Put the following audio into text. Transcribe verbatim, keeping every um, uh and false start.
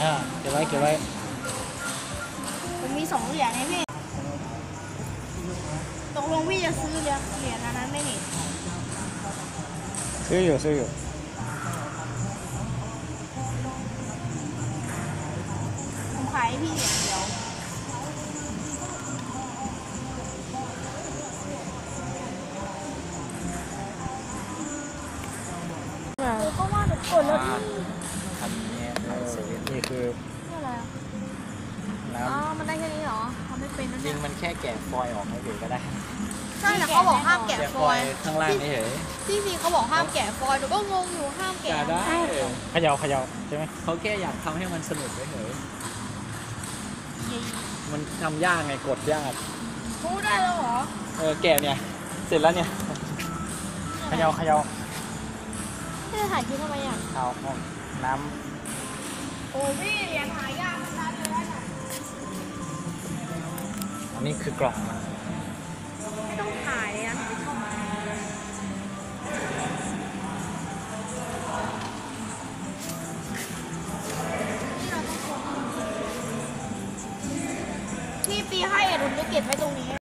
อ่าเก็บไว้เก็บไว้ผมมีสองเหรียญไงพี่ตกลงพี่จะซื้อเหรียญเหรียญอันนั้นไหมนี่ซื้ออยู่ซื้ออยู่ผมขายให้พี่เหรียญเดียวก็ว่าแบบกดแล้วพี่ทำนี้นี่คืออะไรอ่ะน้ำอ๋อมันได้แค่นี้เหรอทำไม่เป็นนะจริเนี่งยมันแค่แกะฟอยล์ออกให้เฉยก็ได้ใช่แต่เขาบอกห้ามแกะฟอยล์ข้างล่างนี่เฉยที่จริงเขาบอกห้ามแกะฟอยล์หนูก็งงอยู่ห้ามแกะได้เขย่าเขย่าใช่ไหมเขาแค่อยากทำให้มันสนุกเฉยมันทำยากไงกดยากพูดได้แล้วเหรอเออแกะเนี่ยเสร็จแล้วเนี่ยเขย่าเขย่าพี่จะถ่ายคลิปทำไมอ่ะเอาน้ำโอ้พี่เหรียญหายากนะเลยได้ไหมอันนี้คือกล่องมันไม่ต้องถ่ายนะพี่ปีให้อะดุลจะเก็บไว้ตรงนี้